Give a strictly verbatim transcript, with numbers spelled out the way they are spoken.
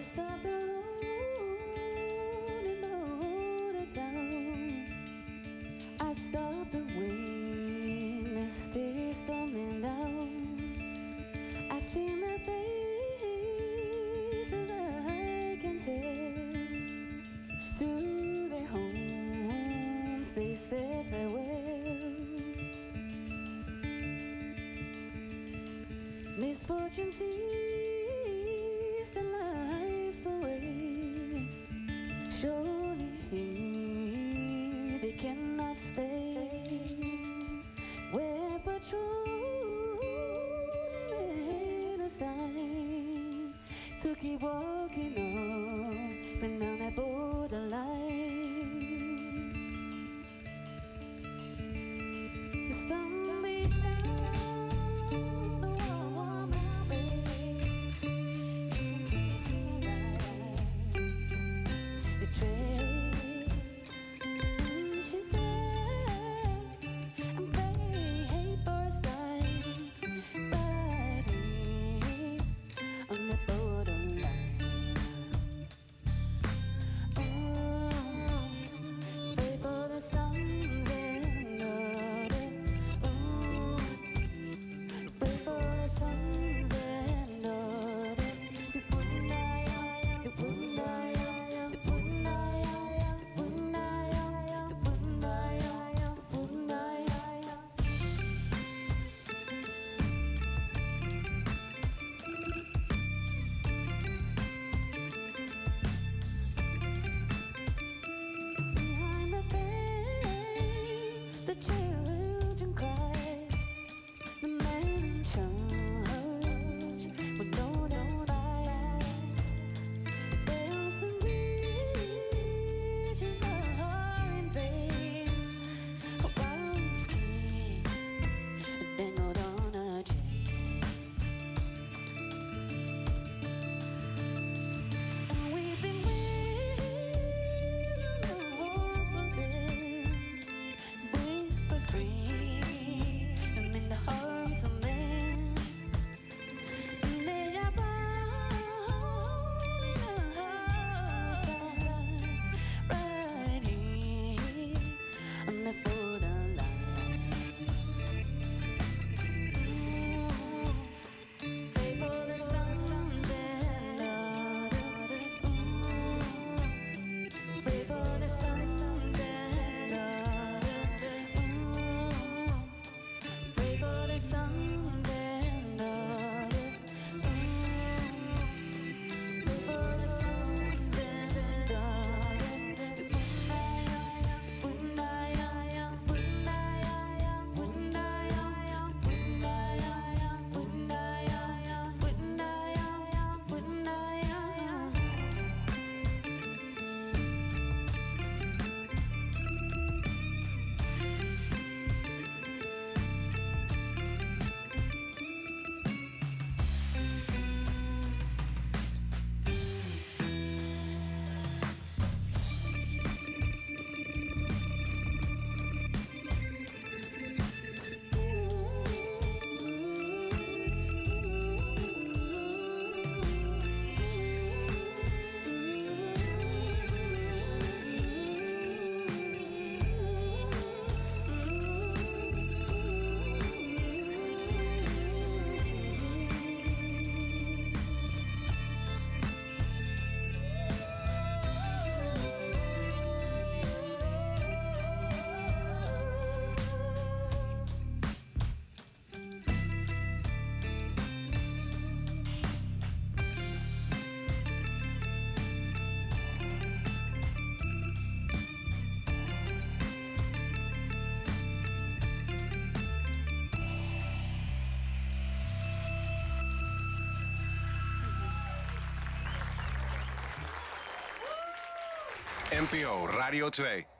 stopped the road and motored down. I stopped the wind, the stairs storming down. I've seen the faces I can tell. To their homes they said farewell. Misfortune sees the lives away. Surely they cannot stay. We're patrolling a sign to keep walking on, but down that borderline. The sun beats down the woman's face. You can see the eyes, the trace. And she said, I'm paid for a sign, riding on the borderline. Oh, pray for the sons and daughters. Oh, pray for the sons and daughters. The Punaya, the Punaya, the Punaya, the Punaya, the Punaya, the Punaya. Behind the fence, the children cry. The man in charge would notify. Bells and wishes are in vain. While his kids dangled on a chain. And we've been waiting on the hope of them. Whisper freedom in the hearts of men. And they are falling outside, right here on the borderline. Ooh, pray for the sons and daughters. Ooh, pray for the sons and daughters. Ooh, pray for the sons and daughters. Ooh, pray for the sons and daughters. The Punaya, the Punaya, Punaya, Punaya, Punaya, Punaya, Punaya, N P O Radio twee.